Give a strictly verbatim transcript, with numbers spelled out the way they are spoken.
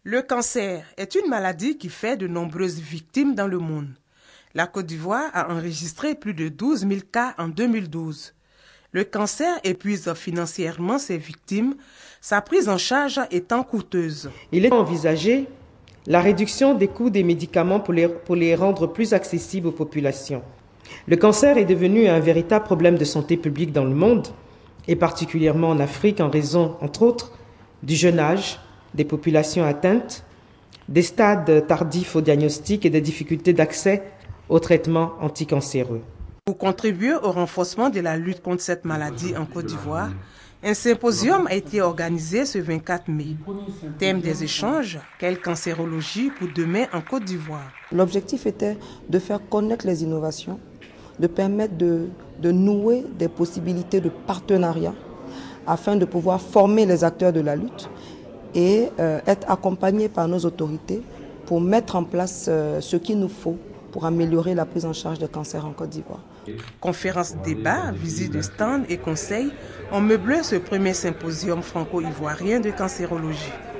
Le cancer est une maladie qui fait de nombreuses victimes dans le monde. La Côte d'Ivoire a enregistré plus de douze mille cas en deux mille douze. Le cancer épuise financièrement ses victimes, sa prise en charge étant coûteuse. Il est envisagé la réduction des coûts des médicaments pour les, pour les rendre plus accessibles aux populations. Le cancer est devenu un véritable problème de santé publique dans le monde, et particulièrement en Afrique en raison, entre autres, du jeune âge des populations atteintes, des stades tardifs au diagnostic et des difficultés d'accès aux traitements anticancéreux. Pour contribuer au renforcement de la lutte contre cette maladie en Côte d'Ivoire, un symposium a été organisé ce vingt-quatre mai. Thème des échanges, quelle cancérologie pour demain en Côte d'Ivoire? L'objectif était de faire connaître les innovations, de permettre de, de nouer des possibilités de partenariat afin de pouvoir former les acteurs de la lutte et euh, être accompagnés par nos autorités pour mettre en place euh, ce qu'il nous faut pour améliorer la prise en charge des cancers en Côte d'Ivoire. Conférences, débats, visites de stands et conseils ont meublé ce premier symposium franco-ivoirien de cancérologie.